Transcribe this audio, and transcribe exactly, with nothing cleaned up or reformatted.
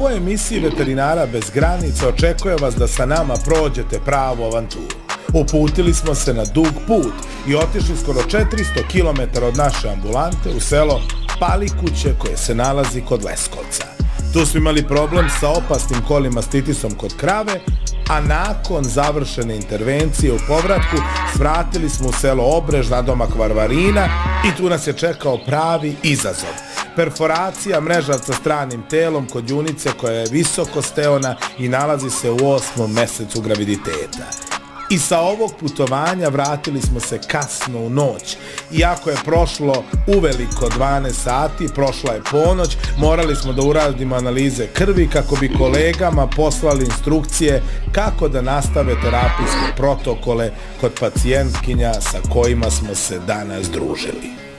ovoj emisiji Veterinara bez granica očekuje vas da sa nama prođete pravu avanturu. Uputili smo se na dug put i otišli skoro četiristo kilometara od naše ambulante u selo Palikuće koje se nalazi kod Leskovca. Tu smo imali problem sa opasnim kolimastitisom kod krave, a nakon završene intervencije u povratku svratili smo u selo Obrež nadomak Varvarina i tu nas je čekao pravi izazov. Perforacija mrežavca stranim telom kod junice koja je visoko steona i nalazi se u osmom mesecu graviditeta. I sa ovog putovanja vratili smo se kasno u noć. Iako je prošlo uveliko dvanaest sati, prošla je ponoć, morali smo da uradimo analize krvi kako bi kolegama poslali instrukcije kako da nastave terapijske protokole kod pacijentkinja sa kojima smo se danas družili.